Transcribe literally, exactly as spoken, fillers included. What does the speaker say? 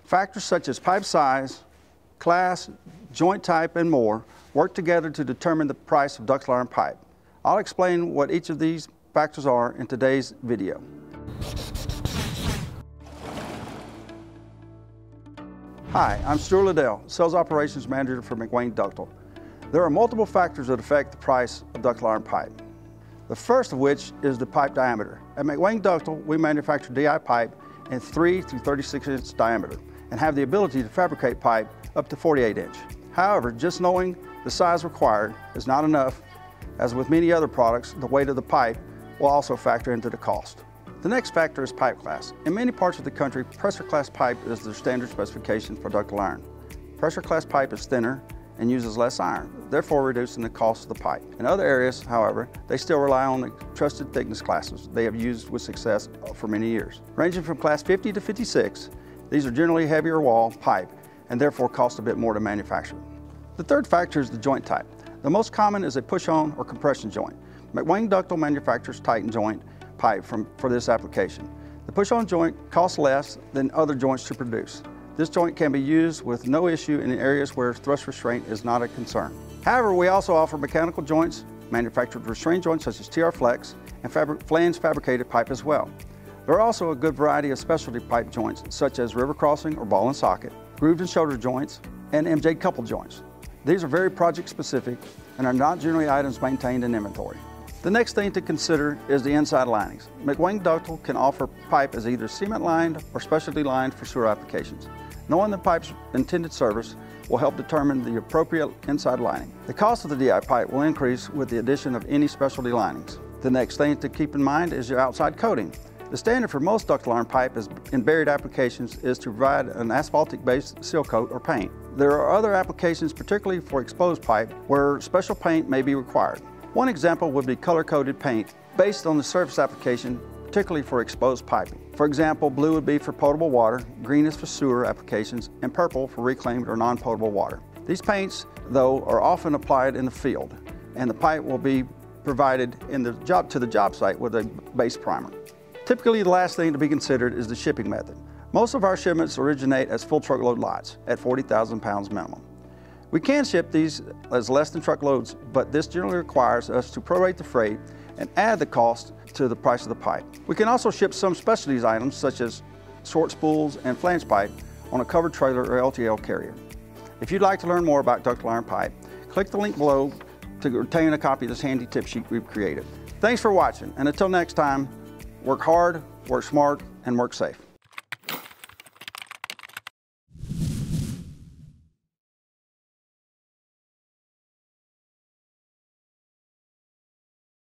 Factors such as pipe size, class, joint type, and more work together to determine the price of ductile iron pipe. I'll explain what each of these factors are in today's video. Hi, I'm Stuart Liddell, Sales Operations Manager for McWane Ductile. There are multiple factors that affect the price of ductile iron pipe. The first of which is the pipe diameter. At McWane Ductile, we manufacture D I pipe in three through thirty-six inch diameter and have the ability to fabricate pipe up to forty-eight inch. However, just knowing the size required is not enough, as with many other products, the weight of the pipe will also factor into the cost. The next factor is pipe class. In many parts of the country, pressure class pipe is the standard specification for ductile iron. Pressure class pipe is thinner and uses less iron, therefore reducing the cost of the pipe. In other areas, however, they still rely on the trusted thickness classes they have used with success for many years. Ranging from class fifty to fifty-six, these are generally heavier wall pipe and therefore cost a bit more to manufacture. The third factor is the joint type. The most common is a push-on or compression joint. McWane Ductile manufactures Titan joint pipe from, for this application. The push-on joint costs less than other joints to produce. This joint can be used with no issue in areas where thrust restraint is not a concern. However, we also offer mechanical joints, manufactured restraint joints such as T R Flex, and fabri flange fabricated pipe as well. There are also a good variety of specialty pipe joints such as river crossing or ball and socket, grooved and shoulder joints, and M J couple joints. These are very project specific and are not generally items maintained in inventory. The next thing to consider is the inside linings. McWane Ductile can offer pipe as either cement lined or specialty lined for sewer applications. Knowing the pipe's intended service will help determine the appropriate inside lining. The cost of the D I pipe will increase with the addition of any specialty linings. The next thing to keep in mind is your outside coating. The standard for most ductile iron pipe is, in buried applications is to provide an asphaltic-based seal coat or paint. There are other applications, particularly for exposed pipe, where special paint may be required. One example would be color-coded paint based on the surface application, particularly for exposed piping. For example, blue would be for potable water, green is for sewer applications, and purple for reclaimed or non-potable water. These paints, though, are often applied in the field, and the pipe will be provided in the job, to the job site with a base primer. Typically, the last thing to be considered is the shipping method. Most of our shipments originate as full truckload lots at forty thousand pounds minimum. We can ship these as less than truckloads, but this generally requires us to prorate the freight and add the cost to the price of the pipe. We can also ship some specialties items such as short spools and flange pipe on a covered trailer or L T L carrier. If you'd like to learn more about ductile iron pipe, click the link below to obtain a copy of this handy tip sheet we've created. Thanks for watching, and until next time, work hard, work smart, and work safe.